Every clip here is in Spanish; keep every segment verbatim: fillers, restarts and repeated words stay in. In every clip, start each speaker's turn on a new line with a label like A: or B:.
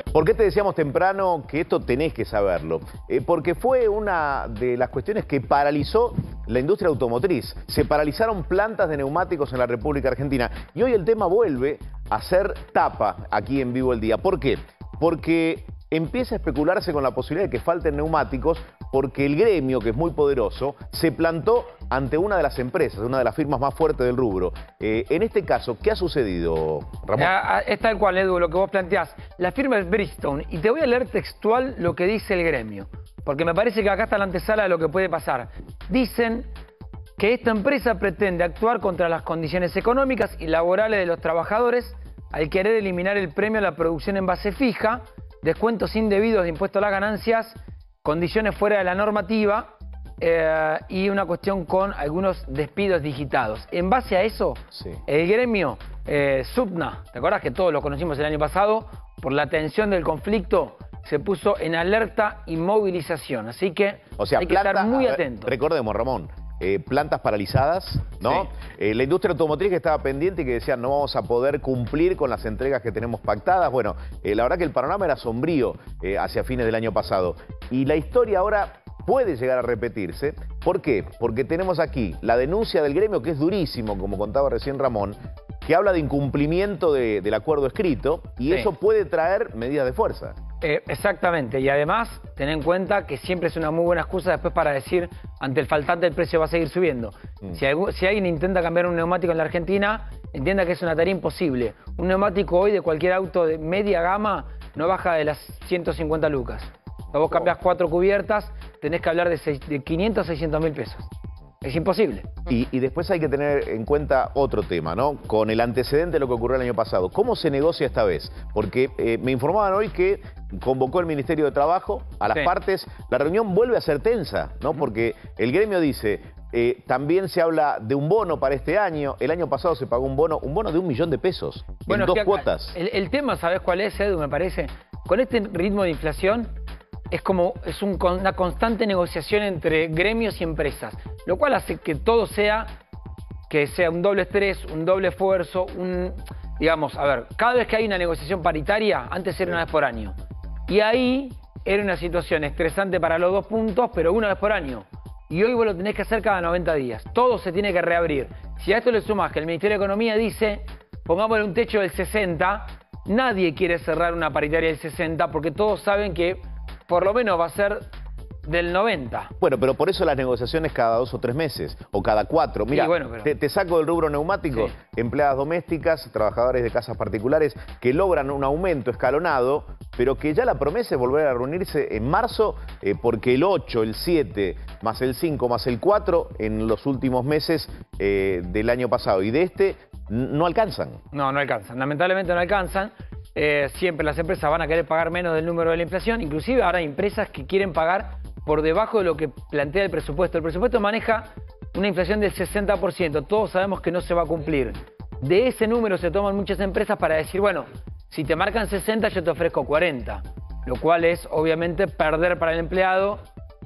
A: ¿Por qué te decíamos temprano que esto tenés que saberlo? Eh, porque fue una de las cuestiones que paralizó la industria automotriz. Se paralizaron plantas de neumáticos en la República Argentina. Y hoy el tema vuelve a ser tapa aquí en Vivo el Día. ¿Por qué? Porque empieza a especularse con la posibilidad de que falten neumáticos porque el gremio, que es muy poderoso, se plantó ante una de las empresas, una de las firmas más fuertes del rubro. Eh, en este caso, ¿qué ha sucedido, Ramón?
B: Ah, es tal cual, Edu, lo que vos planteás. La firma es Bridgestone y te voy a leer textual lo que dice el gremio, porque me parece que acá está la antesala de lo que puede pasar. Dicen que esta empresa pretende actuar contra las condiciones económicas y laborales de los trabajadores al querer eliminar el premio a la producción en base fija, descuentos indebidos de impuesto a las ganancias, condiciones fuera de la normativa eh, y una cuestión con algunos despidos digitados. En base a eso, sí. el gremio eh, Subna, ¿te acuerdas que todos lo conocimos el año pasado? Por la tensión del conflicto, se puso en alerta y movilización. Así que
A: o sea,
B: hay que
A: planta,
B: estar muy atentos.
A: Recordemos, Ramón. Eh, plantas paralizadas, ¿no? Sí. Eh, la industria automotriz que estaba pendiente y que decían no vamos a poder cumplir con las entregas que tenemos pactadas. Bueno, eh, la verdad que el panorama era sombrío eh, hacia fines del año pasado. Y la historia ahora puede llegar a repetirse. ¿Por qué? Porque tenemos aquí la denuncia del gremio, que es durísimo, como contaba recién Ramón, que habla de incumplimiento de, del acuerdo escrito y sí. eso puede traer medidas de fuerza.
B: Eh, exactamente, y además ten en cuenta que siempre es una muy buena excusa después para decir ante el faltante el precio va a seguir subiendo. Mm. Si, hay, si alguien intenta cambiar un neumático en la Argentina, entienda que es una tarea imposible. Un neumático hoy de cualquier auto de media gama no baja de las ciento cincuenta lucas. Si vos cambiás cuatro cubiertas, tenés que hablar de, seis, de quinientos, seiscientos mil pesos. Es imposible.
A: Y, y después hay que tener en cuenta otro tema, ¿no? Con el antecedente de lo que ocurrió el año pasado. ¿Cómo se negocia esta vez? Porque eh, me informaban hoy que convocó el Ministerio de Trabajo a las sí. partes. La reunión vuelve a ser tensa, ¿no? Porque el gremio dice, eh, también se habla de un bono para este año. El año pasado se pagó un bono, un bono de un millón de pesos,
B: bueno,
A: en dos
B: que,
A: cuotas.
B: El, el tema, ¿sabes cuál es, Edu? Me parece. Con este ritmo de inflación, es como es un, una constante negociación entre gremios y empresas, lo cual hace que todo sea, que sea un doble estrés, un doble esfuerzo, un, digamos, a ver, cada vez que hay una negociación paritaria, antes era una vez por año, y ahí era una situación estresante para los dos puntos, pero una vez por año, y hoy vos lo tenés que hacer cada noventa días, todo se tiene que reabrir. Si a esto le sumás que el Ministerio de Economía dice, pongámosle un techo del sesenta, nadie quiere cerrar una paritaria del sesenta, porque todos saben que por lo menos va a ser del noventa.
A: Bueno, pero por eso las negociaciones cada dos o tres meses, o cada cuatro. Mira, sí, bueno, pero... te, te saco del rubro neumático, sí. empleadas domésticas, trabajadores de casas particulares, que logran un aumento escalonado, pero que ya la promesa es volver a reunirse en marzo, eh, porque el ocho, el siete, más el cinco, más el cuatro, en los últimos meses eh, del año pasado y de este, no alcanzan.
B: No, no alcanzan. Lamentablemente no alcanzan. Eh, siempre las empresas van a querer pagar menos del número de la inflación, inclusive ahora hay empresas que quieren pagar por debajo de lo que plantea el presupuesto. El presupuesto maneja una inflación del sesenta por ciento, todos sabemos que no se va a cumplir. De ese número se toman muchas empresas para decir, bueno, si te marcan sesenta yo te ofrezco cuarenta, lo cual es obviamente perder para el empleado,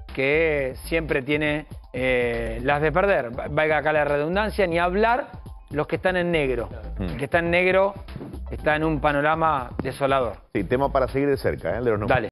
B: que siempre tiene eh, las de perder. Valga acá la redundancia, ni hablar los que están en negro. El que está en negro está en un panorama desolador.
A: Sí, tema para seguir de cerca, ¿eh? De los
B: Dale.